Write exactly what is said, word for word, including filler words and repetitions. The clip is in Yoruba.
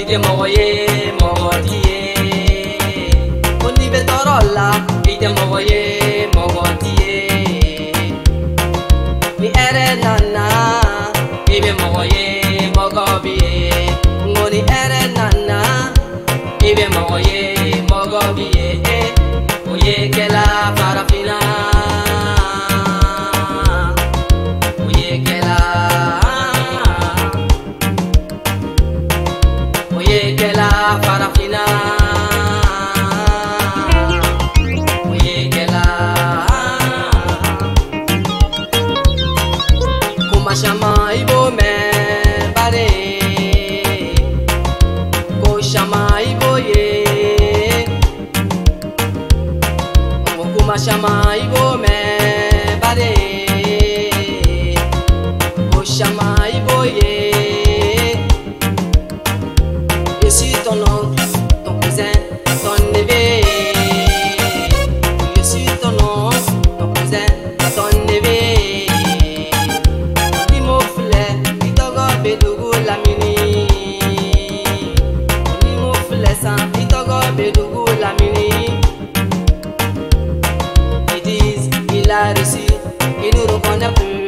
ite moye mogodie oni be torola ite moye mogodie mi ere nana ibe moye mogobie ngoni ere nana ibe moye mogobie oye kela farafina oye kela oye kela farafina oye kela kuma shama ibo me bare ko shama ibo ye kuma shama ibo me bare ko shama ibo ye je suis ton oncle, ton cousin, ton neveu. Je suis ton oncle, ton cousin, ton neveu. Limo fule, itogo bedugu lamini. Limo fule san, itogo bedugu lamini. Ils disent qu'il a réussi, il nous reconnaît plus.